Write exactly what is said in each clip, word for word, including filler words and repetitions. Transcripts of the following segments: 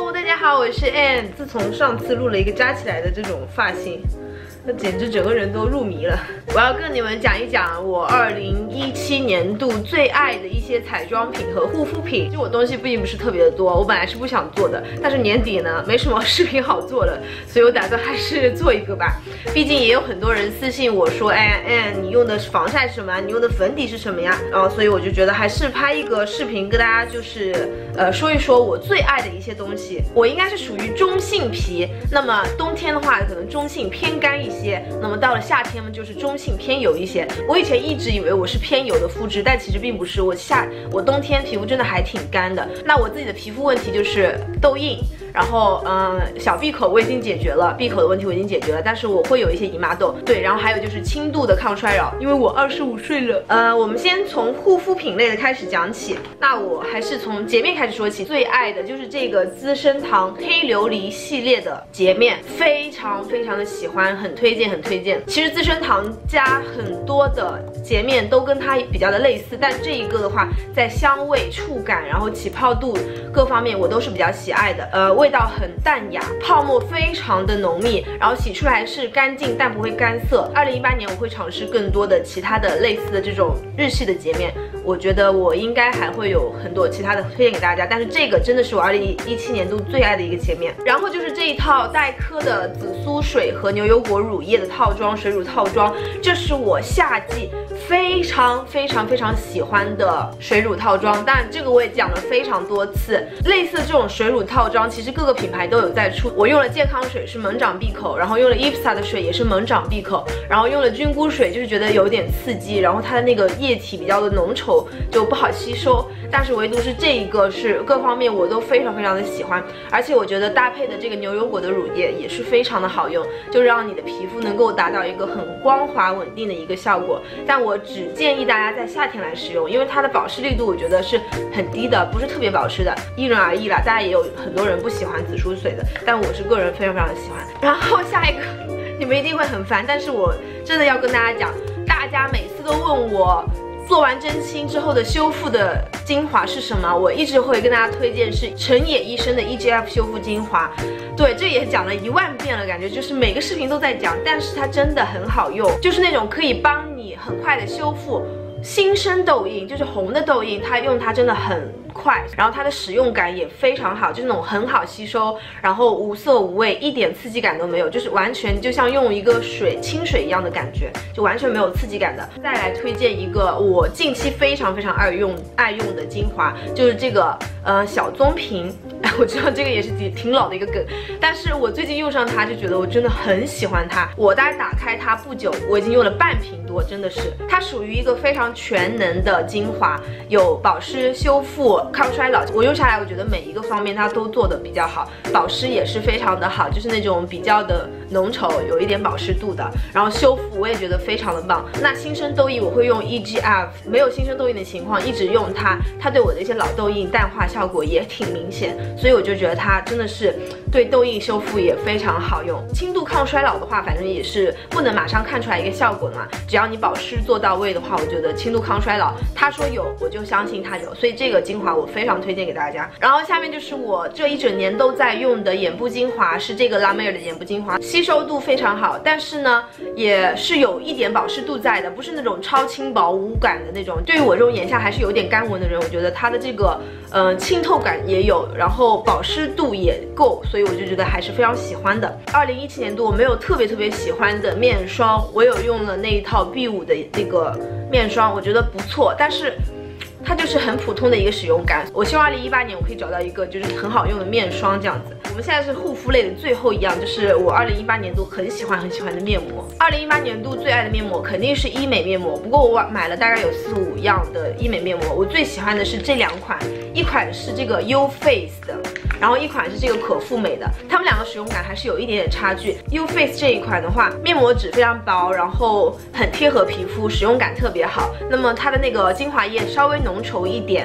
Hello， 大家好，我是 Anne。自从上次录了一个扎起来的这种发型，那简直整个人都入迷了。我要跟你们讲一讲我二零一七年度最爱的一些彩妆品和护肤品。就我东西并不是特别的多，我本来是不想做的，但是年底呢没什么视频好做了，所以我打算还是做一个吧。毕竟也有很多人私信我说，哎哎，你用的防晒是什么？你用的粉底是什么呀？然后所以我就觉得还是拍一个视频跟大家就是呃说一说我最爱的一些东西。我应该是属于中性皮，那么冬天的话可能中性偏干一些，那么到了夏天呢就是中性偏油一些。我以前一直以为我是偏油的肤质，但其实并不是，我夏我冬天皮肤真的还挺干的。那我自己的皮肤问题就是痘印，然后嗯小闭口我已经解决了，闭口的问题我已经解决了，但是我会有一些姨妈痘，对，然后还有就是轻度的抗衰老，因为我二十五岁了。呃，我们先从护肤品类的开始讲起，那我还是从洁面开始说起。最爱的就是这个资生堂黑琉璃系列的洁面，非常非常的喜欢，很推荐很推荐。其实资生堂家很多的洁面都跟它比较的类似，但这一个的话，在香味、触感，然后起泡度各方面我都是比较喜爱的。呃，味道很淡雅，泡沫非常的浓密，然后洗出来是干净但不会干涩。二零一八年我会尝试更多的其他的类似的这种日系的洁面，我觉得我应该还会有很多其他的推荐给大家，但是这个真的是我二零一七年度最爱的一个洁面。然后就是这一套黛珂的紫苏水和牛油果乳液的套装，水乳套装，这是我夏季非常非常非常喜欢的水乳套装。但这个我也讲了非常多次，类似这种水乳套装其实各个品牌都有在出。我用了健康水是猛长闭口，然后用了 I P S A 的水也是猛长闭口，然后用了菌菇水就是觉得有点刺激，然后它的那个液体比较的浓稠就不好吸收，但是唯独是这一个是各方面我都非常非常的喜欢，而且我觉得搭配的这个牛油果的乳液也是非常的好用，就让你的皮肤能够达到一个很光滑稳定的一个效果。但我只建议大家在夏天来使用，因为它的保湿力度我觉得是很低的，不是特别保湿的，因人而异啦。大家也有很多人不喜欢紫苏水的，但我是个人非常非常的喜欢。然后下一个你们一定会很烦，但是我真的要跟大家讲，大家每次都问我做完针清之后的修复的精华是什么，我一直会跟大家推荐是陈野医生的 E G F 修复精华。对，这也讲了一万遍了，感觉就是每个视频都在讲，但是它真的很好用，就是那种可以帮你很快的修复新生痘印，就是红的痘印，它用它真的很快，然后它的使用感也非常好，就是那种很好吸收，然后无色无味，一点刺激感都没有，就是完全就像用一个水清水一样的感觉，就完全没有刺激感的。再来推荐一个我近期非常非常爱用爱用的精华，就是这个呃小棕瓶。我知道这个也是挺挺老的一个梗，但是我最近用上它就觉得我真的很喜欢它。我大概打开它不久，我已经用了半瓶多，真的是它属于一个非常全能的精华，有保湿、修复、抗衰老。我用下来，我觉得每一个方面它都做的比较好，保湿也是非常的好，就是那种比较的浓稠，有一点保湿度的。然后修复我也觉得非常的棒。那新生痘印我会用 E G F， 没有新生痘印的情况一直用它，它对我的一些老痘印淡化效果也挺明显。所以我就觉得它真的是对痘印修复也非常好用。轻度抗衰老的话，反正也是不能马上看出来一个效果的嘛，只要你保湿做到位的话，我觉得轻度抗衰老，他说有我就相信他有，所以这个精华我非常推荐给大家。然后下面就是我这一整年都在用的眼部精华，是这个拉美尔的眼部精华，吸收度非常好，但是呢也是有一点保湿度在的，不是那种超轻薄无感的那种。对于我这种眼下还是有点干纹的人，我觉得它的这个呃清透感也有，然后保湿度也够，所以我就觉得还是非常喜欢的。二零一七年度我没有特别特别喜欢的面霜，我有用了那一套 B 五的那个面霜，我觉得不错，但是它就是很普通的一个使用感。我希望二零一八年我可以找到一个就是很好用的面霜这样子。我们现在是护肤类的最后一样，就是我二零一八年度很喜欢很喜欢的面膜。二零一八年度最爱的面膜肯定是医美面膜，不过我买了大概有四五样的医美面膜，我最喜欢的是这两款，一款是这个 U Face 的，然后一款是这个可复美的，它们两个使用感还是有一点点差距。U Face 这一款的话，面膜纸非常薄，然后很贴合皮肤，使用感特别好。那么它的那个精华液稍微浓稠一点，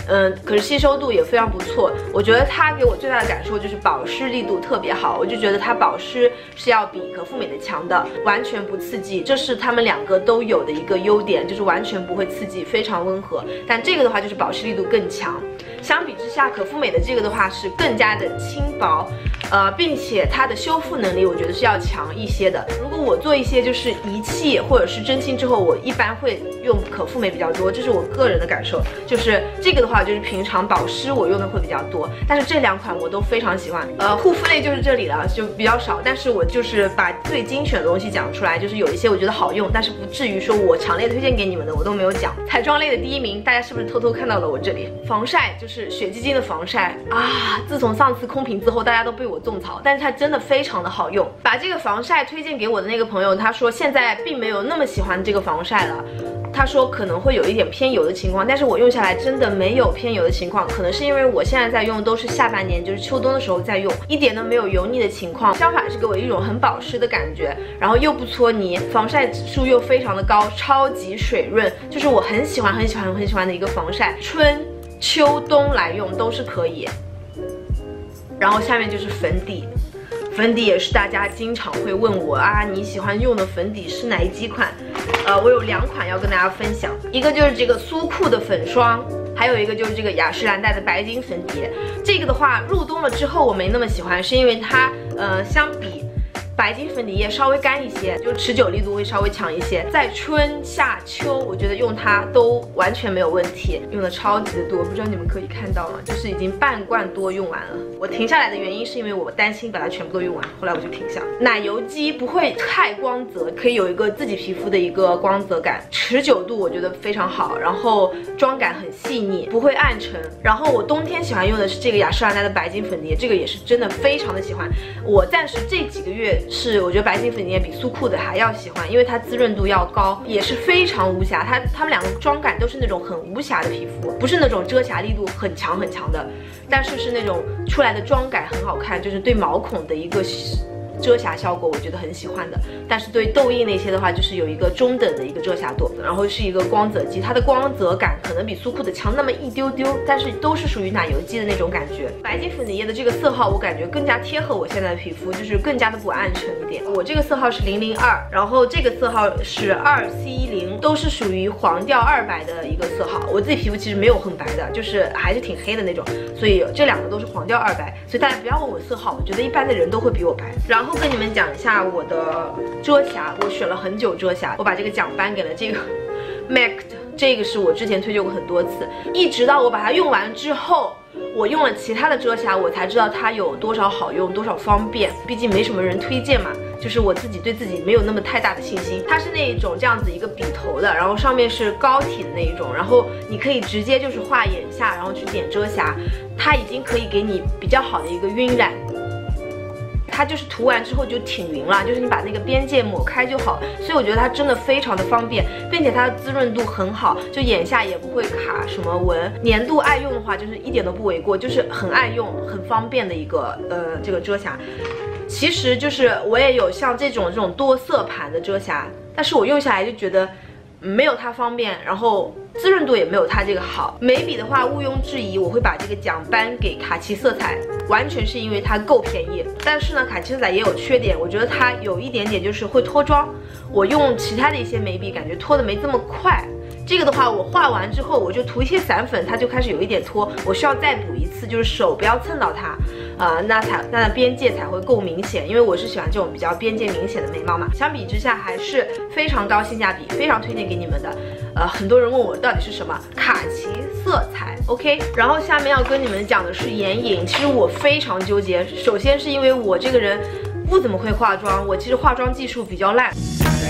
嗯，可是吸收度也非常不错。我觉得它给我最大的感受就是保湿力度特别好，我就觉得它保湿是要比可复美的强的，完全不刺激，这是他们两个都有的一个优点，就是完全不会刺激，非常温和。但这个的话就是保湿力度更强。相比之下，可复美的这个的话是更加的轻薄，呃，并且它的修复能力我觉得是要强一些的。如果我做一些就是仪器或者是针清之后，我一般会用可复美比较多，这是我个人的感受。就是这个的话，就是平常保湿我用的会比较多，但是这两款我都非常喜欢。呃，护肤类就是这里了，就比较少，但是我就是把最精选的东西讲出来，就是有一些我觉得好用，但是不至于说我强烈推荐给你们的我都没有讲。彩妆类的第一名，大家是不是偷偷看到了我这里？防晒就是雪肌精的防晒啊！自从上次空瓶之后，大家都被我种草，但是它真的非常的好用。把这个防晒推荐给我的那个朋友，他说现在并没有那么喜欢这个防晒了。他说可能会有一点偏油的情况，但是我用下来真的没有偏油的情况，可能是因为我现在在用都是下半年，就是秋冬的时候在用，一点都没有油腻的情况，相反是给我一种很保湿的感觉，然后又不搓泥，防晒指数又非常的高，超级水润，就是我很喜欢很喜欢很喜欢的一个防晒，春秋冬来用都是可以。然后下面就是粉底。粉底也是大家经常会问我啊，你喜欢用的粉底是哪几款？呃，我有两款要跟大家分享，一个就是这个苏酷的粉霜，还有一个就是这个雅诗兰黛的白金粉底。这个的话，入冬了之后我没那么喜欢，是因为它呃相比白金粉底液稍微干一些，就持久力度会稍微强一些。在春夏秋，我觉得用它都完全没有问题，用的超级的多，不知道你们可以看到吗？就是已经半罐多用完了。我停下来的原因是因为我担心把它全部都用完，后来我就停下。奶油肌不会太光泽，可以有一个自己皮肤的一个光泽感，持久度我觉得非常好，然后妆感很细腻，不会暗沉。然后我冬天喜欢用的是这个雅诗兰黛的白金粉底液，这个也是真的非常的喜欢。我暂时这几个月是我觉得白金粉底液比苏酷的还要喜欢，因为它滋润度要高，也是非常无瑕。它它们两个妆感都是那种很无瑕的皮肤，不是那种遮瑕力度很强很强的，但是是那种出来的妆感很好看，就是对毛孔的一个遮瑕效果我觉得很喜欢的。但是对痘印那些的话，就是有一个中等的一个遮瑕度，然后是一个光泽肌，它的光泽感可能比苏酷的强那么一丢丢，但是都是属于奶油肌的那种感觉。白金粉底液的这个色号我感觉更加贴合我现在的皮肤，就是更加的不暗沉一点。我这个色号是零零二，然后这个色号是二 C 零，都是属于黄调二白的一个色号。我自己皮肤其实没有很白的，就是还是挺黑的那种，所以这两个都是黄调二白，所以大家不要问我色号，我觉得一般的人都会比我白。然后跟你们讲一下我的遮瑕，我选了很久遮瑕，我把这个奖颁给了这个 M A C 的，这个是我之前推荐过很多次，一直到我把它用完之后，我用了其他的遮瑕，我才知道它有多少好用，多少方便。毕竟没什么人推荐嘛，就是我自己对自己没有那么太大的信心。它是那一种这样子一个笔头的，然后上面是膏体的那一种，然后你可以直接就是画眼下，然后去点遮瑕，它已经可以给你比较好的一个晕染。它就是涂完之后就挺匀了，就是你把那个边界抹开就好，所以我觉得它真的非常的方便，并且它的滋润度很好，就眼下也不会卡什么纹。粘度爱用的话，就是一点都不为过，就是很爱用、很方便的一个呃这个遮瑕。其实就是我也有像这种这种多色盘的遮瑕，但是我用下来就觉得没有它方便，然后滋润度也没有它这个好。眉笔的话毋庸置疑，我会把这个奖颁给卡其色彩，完全是因为它够便宜。但是呢，卡其色彩也有缺点，我觉得它有一点点就是会脱妆。我用其他的一些眉笔，感觉脱的没这么快。这个的话，我画完之后，我就涂一些散粉，它就开始有一点脱，我需要再补一次，就是手不要蹭到它，啊、呃，那才那边界才会够明显。因为我是喜欢这种比较边界明显的眉毛嘛。相比之下，还是非常高性价比，非常推荐给你们的。呃，很多人问我到底是什么，卡其色彩 ，OK。然后下面要跟你们讲的是眼影，其实我非常纠结。首先是因为我这个人不怎么会化妆，我其实化妆技术比较烂。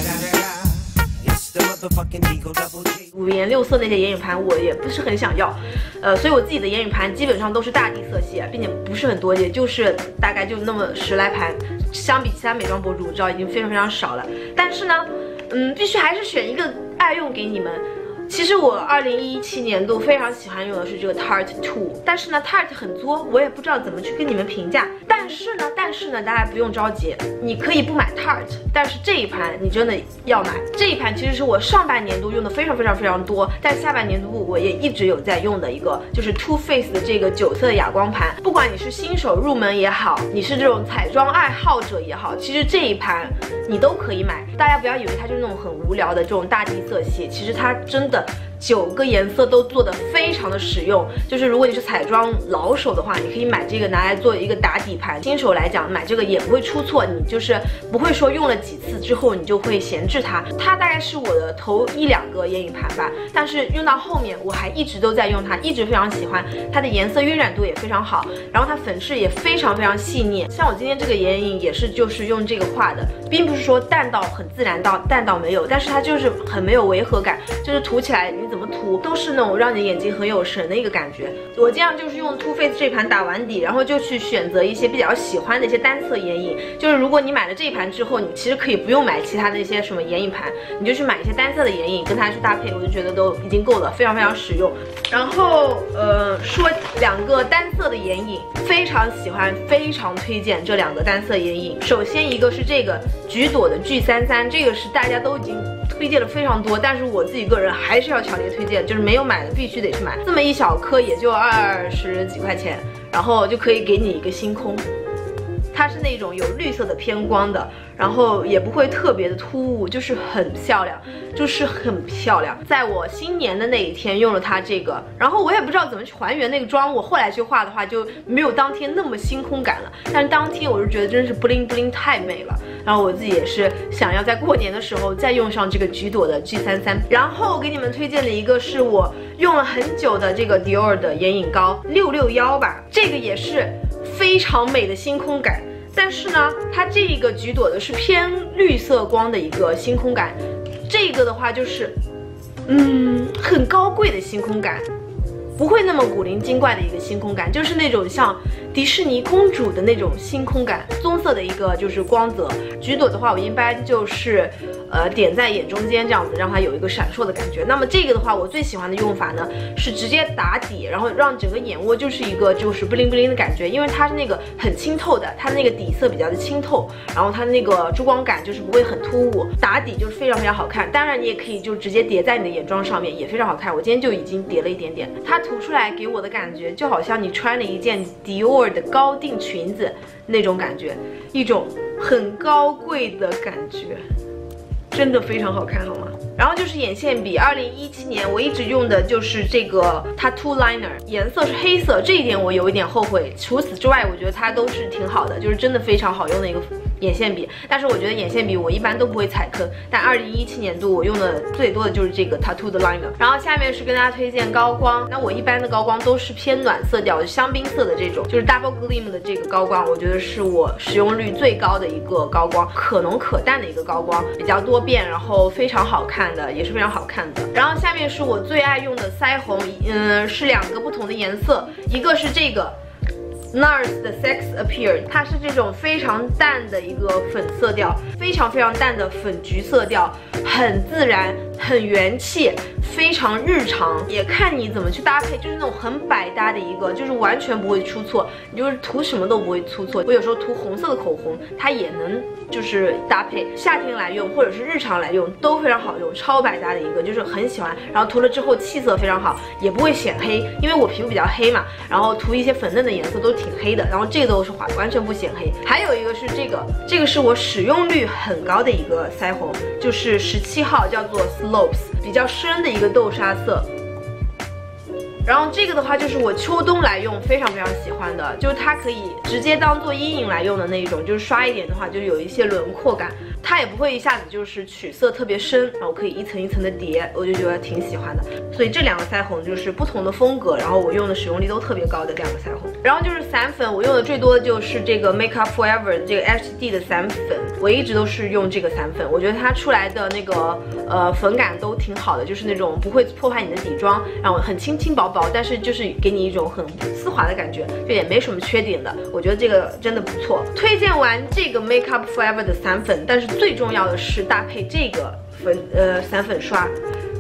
五颜六色那些眼影盘我也不是很想要，呃，所以我自己的眼影盘基本上都是大地色系，并且不是很多，也就是大概就那么十来盘，相比其他美妆博主，我知道已经非常非常少了。但是呢，嗯，必须还是选一个爱用给你们。 其实我二零一七年度非常喜欢用的是这个 Tarte Two， 但是呢 Tarte 很作，我也不知道怎么去跟你们评价。但是呢，但是呢，大家不用着急，你可以不买 Tarte， 但是这一盘你真的要买。这一盘其实是我上半年度用的非常非常非常多，但下半年度我也一直有在用的一个，就是 Too Faced 的这个九色哑光盘。不管你是新手入门也好，你是这种彩妆爱好者也好，其实这一盘你都可以买。大家不要以为它就是那种很无聊的这种大地色系，其实它真的九个颜色都做的非常的实用。就是如果你是彩妆老手的话，你可以买这个拿来做一个打底盘。新手来讲买这个也不会出错，你就是不会说用了几次之后你就会闲置它。它大概是我的头一两个眼影盘吧，但是用到后面我还一直都在用它，一直非常喜欢它的颜色晕染度也非常好，然后它粉质也非常非常细腻。像我今天这个眼影也是就是用这个画的，并不是说淡到很自然到淡到没有，但是它就是很没有违和感，就是涂起来你怎么涂都是那种让你眼睛很有神的一个感觉。我这样就是用 Too Faced 这盘打完底，然后就去选择一些比较喜欢的一些单色眼影。就是如果你买了这一盘之后，你其实可以不用买其他那些什么眼影盘，你就去买一些单色的眼影跟它去搭配，我就觉得都已经够了，非常非常实用。然后呃说两个单色的眼影，非常喜欢，非常推荐这两个单色眼影。首先一个是这个橘朵的 G 三三， 这个是大家都已经推荐了非常多，但是我自己个人还是要强烈推荐，就是没有买的必须得去买。这么一小颗也就二十几块钱，然后就可以给你一个星空。它是那种有绿色的偏光的，然后也不会特别的突兀，就是很漂亮，就是很漂亮。在我新年的那一天用了它这个，然后我也不知道怎么去还原那个妆，我后来去画的话就没有当天那么星空感了，但是当天我就觉得真是 bling bling 太美了。然后我自己也是想要在过年的时候再用上这个橘朵的 G 三三。然后给你们推荐的一个是我用了很久的这个 Dior 的眼影膏六六一吧，这个也是非常美的星空感。但是呢，它这个橘朵的是偏绿色光的一个星空感，这个的话就是，嗯，很高贵的星空感，不会那么古灵精怪的一个星空感，就是那种像迪士尼公主的那种星空感，棕色的一个就是光泽。橘朵的话，我一般就是呃点在眼中间这样子，让它有一个闪烁的感觉。那么这个的话，我最喜欢的用法呢是直接打底，然后让整个眼窝就是一个就是 bling bling 的感觉，因为它是那个很清透的，它那个底色比较的清透，然后它那个珠光感就是不会很突兀，打底就是非常非常好看。当然你也可以就直接叠在你的眼妆上面，也非常好看。我今天就已经叠了一点点，它涂出来给我的感觉就好像你穿了一件 Dior 的高定裙子那种感觉，一种很高贵的感觉，真的非常好看，好吗？然后就是眼线笔，二零一七年我一直用的就是这个 Tattoo Liner， 颜色是黑色，这一点我有一点后悔。除此之外，我觉得它都是挺好的，就是真的非常好用的一个眼线笔。但是我觉得眼线笔我一般都不会踩坑，但二零一七年度我用的最多的就是这个 Tattoo 的 Liner。然后下面是跟大家推荐高光，那我一般的高光都是偏暖色调，香槟色的这种，就是 Double Gleam 的这个高光，我觉得是我使用率最高的一个高光，可浓可淡的一个高光，比较多变，然后非常好看的，也是非常好看的。然后下面是我最爱用的腮红，嗯，是两个不同的颜色，一个是这个NARS 的 Sex Appeal， 它是这种非常淡的一个粉色调，非常非常淡的粉橘色调，很自然，很元气，非常日常，也看你怎么去搭配，就是那种很百搭的一个，就是完全不会出错，你就是涂什么都不会出错。我有时候涂红色的口红，它也能就是搭配，夏天来用或者是日常来用都非常好用，超百搭的一个，就是很喜欢。然后涂了之后气色非常好，也不会显黑，因为我皮肤比较黑嘛，然后涂一些粉嫩的颜色都挺黑的，然后这个都是滑，完全不显黑。还有一个是这个，这个是我使用率很高的一个腮红，就是十七号，叫做 Slopes， 比较深的一个豆沙色。然后这个的话就是我秋冬来用非常非常喜欢的，就是它可以直接当做阴影来用的那一种，就是刷一点的话就有一些轮廓感，它也不会一下子就是取色特别深，然后可以一层一层的叠，我就觉得挺喜欢的。所以这两个腮红就是不同的风格，然后我用的使用率都特别高的两个腮红。然后就是散粉，我用的最多的就是这个 Make Up Forever 的这个 H D 的散粉，我一直都是用这个散粉，我觉得它出来的那个呃粉感都挺好的，就是那种不会破坏你的底妆，然后很轻轻薄薄，但是就是给你一种很丝滑的感觉，就也没什么缺点的，我觉得这个真的不错。推荐完这个 Make Up Forever 的散粉，但是最重要的是搭配这个粉呃散粉刷。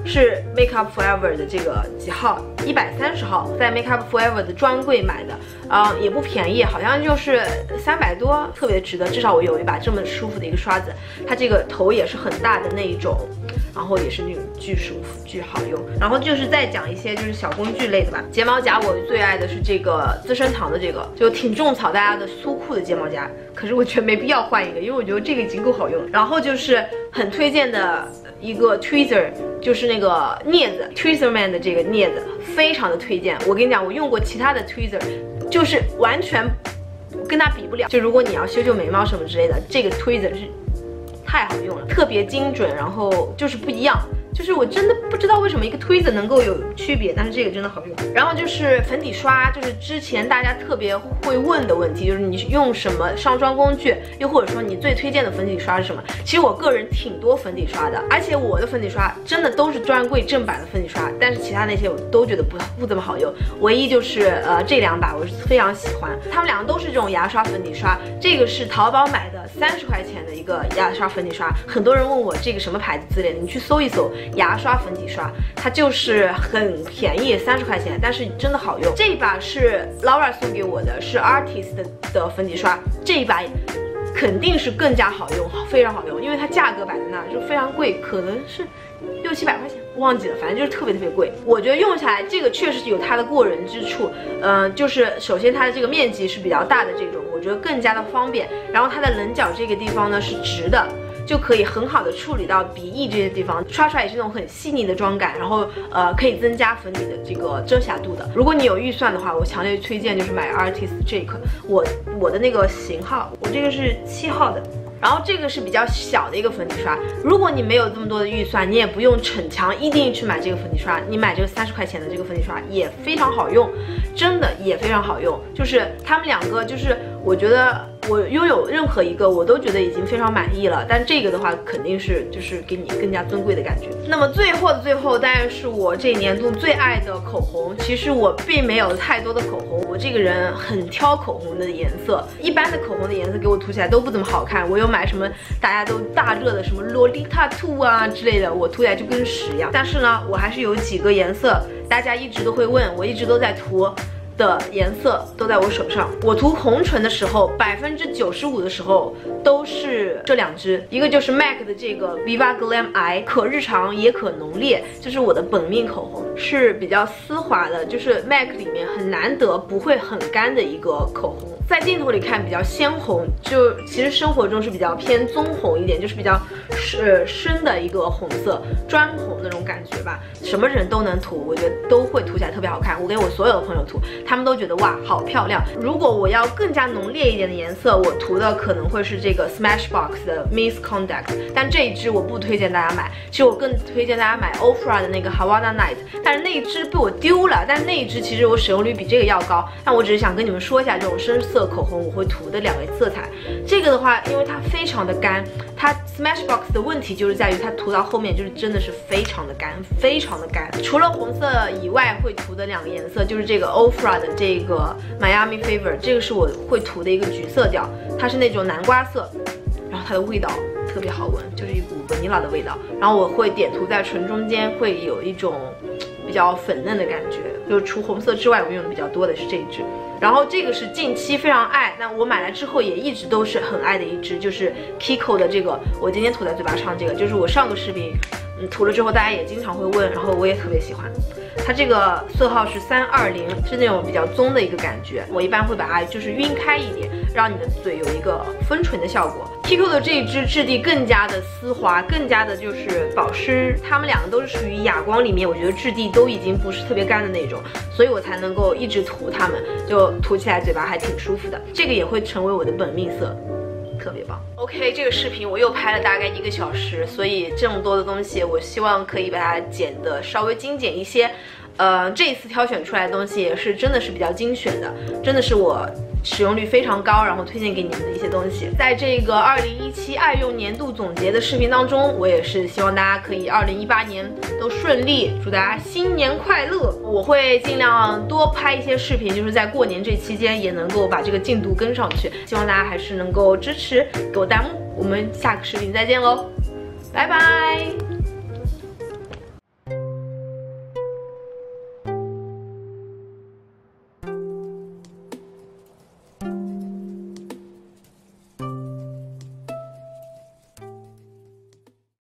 是 Make Up Forever 的这个几号，一百三十号，在 Make Up Forever 的专柜买的，啊、呃，也不便宜，好像就是三百多，特别值得。至少我有一把这么舒服的一个刷子，它这个头也是很大的那一种，然后也是那种巨舒服、巨好用。然后就是再讲一些就是小工具类的吧。睫毛夹我最爱的是这个资生堂的这个，就挺种草大家的苏酷的睫毛夹，可是我觉得没必要换一个，因为我觉得这个已经够好用。然后就是很推荐的一个 tweezer， 就是那个镊子 tweezer man 的这个镊子，非常的推荐。我跟你讲，我用过其他的 tweezer， 就是完全跟它比不了。就如果你要修修眉毛什么之类的，这个 tweezer 是太好用了，特别精准，然后就是不一样。就是我真的不知道为什么一个推子能够有区别，但是这个真的好用。然后就是粉底刷，就是之前大家特别会问的问题，就是你用什么上妆工具，又或者说你最推荐的粉底刷是什么？其实我个人挺多粉底刷的，而且我的粉底刷真的都是专柜正版的粉底刷，但是其他那些我都觉得不不怎么好用。唯一就是呃这两把我是非常喜欢，它们两个都是这种牙刷粉底刷，这个是淘宝买的三十块钱的一个牙刷粉底刷，很多人问我这个什么牌子之类的，你去搜一搜。牙刷粉底刷，它就是很便宜，三十块钱，但是真的好用。这一把是 Laura 送给我的，是 Artist 的粉底刷，这一把肯定是更加好用，非常好用，因为它价格摆在那儿就非常贵，可能是六七百块钱，忘记了，反正就是特别特别贵。我觉得用下来这个确实有它的过人之处，嗯、呃，就是首先它的这个面积是比较大的这种，我觉得更加的方便。然后它的棱角这个地方呢是直的。就可以很好的处理到鼻翼这些地方，刷出来也是那种很细腻的妆感，然后呃可以增加粉底的这个遮瑕度的。如果你有预算的话，我强烈推荐就是买 Artist 这个，我我的那个型号，我这个是七号的。然后这个是比较小的一个粉底刷，如果你没有这么多的预算，你也不用逞强一定去买这个粉底刷，你买这个三十块钱的这个粉底刷也非常好用，真的也非常好用。就是他们两个，就是我觉得我拥有任何一个我都觉得已经非常满意了，但这个的话肯定是就是给你更加尊贵的感觉。那么最后的最后，当然是我这一年度最爱的口红。其实我并没有太多的口红，我这个人很挑口红的颜色，一般的口红的颜色给我涂起来都不怎么好看。我有买什么大家都大热的什么洛丽塔兔啊之类的，我涂起来就跟屎一样。但是呢，我还是有几个颜色，大家一直都会问，我一直都在涂的颜色都在我手上。我涂红唇的时候，百分之九十五的时候都是这两支，一个就是 M A C 的这个 Viva Glam Eye， 可日常也可浓烈，这是我的本命口红，是比较丝滑的，就是 M A C 里面很难得不会很干的一个口红。在镜头里看比较鲜红，就其实生活中是比较偏棕红一点，就是比较呃深的一个红色，砖红那种感觉吧。什么人都能涂，我觉得都会涂起来特别好看。我给我所有的朋友涂，他们都觉得哇好漂亮。如果我要更加浓烈一点的颜色，我涂的可能会是这个 Smashbox 的 Miss Conduct， 但这一支我不推荐大家买。其实我更推荐大家买 Ofra 的那个 Havana Night， 但是那一支被我丢了。但是那一支其实我使用率比这个要高，但我只是想跟你们说一下这种深色口红我会涂的两类色彩。这个的话，因为它非常的干，它 Smashbox 的问题就是在于它涂到后面就是真的是非常的干，非常的干。除了红色以外，会涂的两个颜色就是这个 Ofra 的这个 Miami Fever， 这个是我会涂的一个橘色调，它是那种南瓜色，然后它的味道特别好闻，就是一股 vanilla 的味道。然后我会点涂在唇中间，会有一种比较粉嫩的感觉。就除红色之外，我用的比较多的是这一支。然后这个是近期非常爱，那我买来之后也一直都是很爱的一支，就是 Kiko 的这个，我今天涂在嘴巴上这个，就是我上个视频嗯涂了之后，大家也经常会问，然后我也特别喜欢。它这个色号是三二零，是那种比较棕的一个感觉。我一般会把它就是晕开一点，让你的嘴有一个丰唇的效果。Kiko 的这一支质地更加的丝滑，更加的就是保湿。它们两个都是属于哑光里面，我觉得质地都已经不是特别干的那种，所以我才能够一直涂它们，就涂起来嘴巴还挺舒服的。这个也会成为我的本命色。特别棒。OK， 这个视频我又拍了大概一个小时，所以这么多的东西，我希望可以把它剪得稍微精简一些。呃，这一次挑选出来的东西也是真的是比较精选的，真的是我使用率非常高，然后推荐给你们的一些东西。在这个二零一七爱用年度总结的视频当中，我也是希望大家可以二零一八年都顺利，祝大家新年快乐。我会尽量多拍一些视频，就是在过年这期间也能够把这个进度跟上去。希望大家还是能够支持，给我弹幕。我们下个视频再见喽，拜拜。